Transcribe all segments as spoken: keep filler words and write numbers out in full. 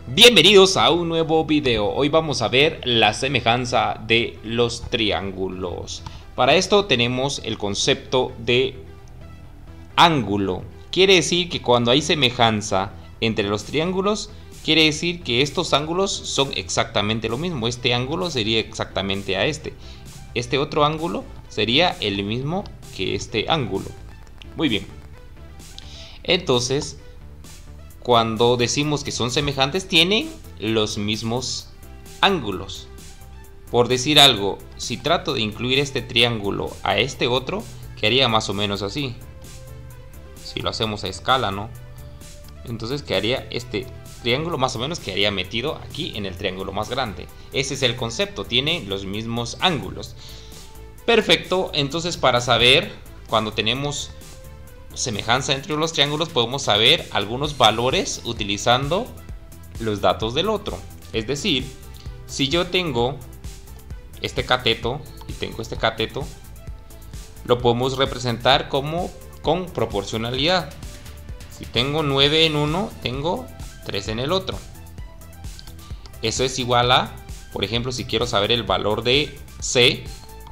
Bienvenidos a un nuevo video. Hoy vamos a ver la semejanza de los triángulos. Para esto tenemos el concepto de ángulo. Quiere decir que cuando hay semejanza entre los triángulos, quiere decir que estos ángulos son exactamente lo mismo. Este ángulo sería exactamente a este. Este otro ángulo sería el mismo que este ángulo. Muy bien. Entonces, cuando decimos que son semejantes, tienen los mismos ángulos. Por decir algo, si trato de incluir este triángulo a este otro, quedaría más o menos así. Si lo hacemos a escala, ¿no? Entonces quedaría este triángulo más o menos quedaría metido aquí en el triángulo más grande. Ese es el concepto, tiene los mismos ángulos. Perfecto, entonces para saber cuando tenemos semejanza entre los triángulos podemos saber algunos valores utilizando los datos del otro. Es decir, si yo tengo este cateto y tengo este cateto, lo podemos representar como con proporcionalidad. Si tengo nueve en uno, tengo tres en el otro. Eso es igual a, por ejemplo, si quiero saber el valor de C,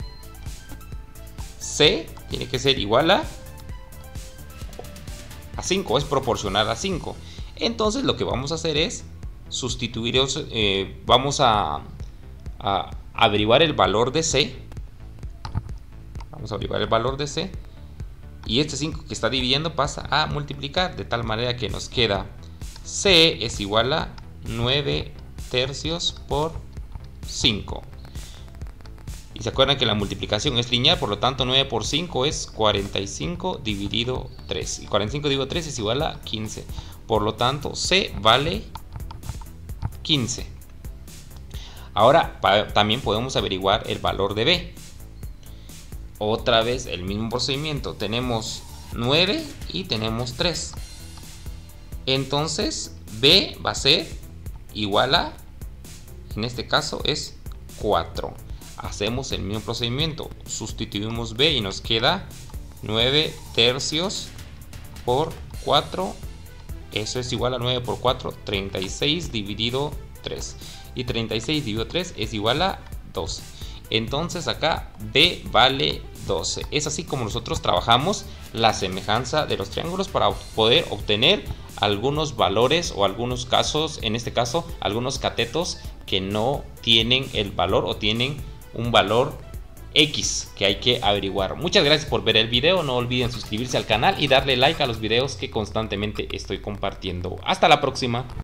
C tiene que ser igual a a cinco, es proporcional a cinco. Entonces lo que vamos a hacer es sustituir, eh, vamos a, a averiguar el valor de C. Vamos a averiguar el valor de C. Y este cinco que está dividiendo pasa a multiplicar, de tal manera que nos queda C es igual a nueve tercios por cinco. Y se acuerdan que la multiplicación es lineal, por lo tanto nueve por cinco es cuarenta y cinco dividido tres. Y cuarenta y cinco dividido tres es igual a quince. Por lo tanto, C vale quince. Ahora también podemos averiguar el valor de B. Otra vez el mismo procedimiento. Tenemos nueve y tenemos tres. Entonces, B va a ser igual a, en este caso es cuatro. Hacemos el mismo procedimiento, sustituimos B y nos queda nueve tercios por cuatro, eso es igual a nueve por cuatro, treinta y seis dividido tres, y treinta y seis dividido tres es igual a doce. Entonces acá B vale doce. Es así como nosotros trabajamos la semejanza de los triángulos para poder obtener algunos valores o algunos casos, en este caso algunos catetos que no tienen el valor o tienen un valor X que hay que averiguar. Muchas gracias por ver el video, no olviden suscribirse al canal y darle like a los videos que constantemente estoy compartiendo. Hasta la próxima.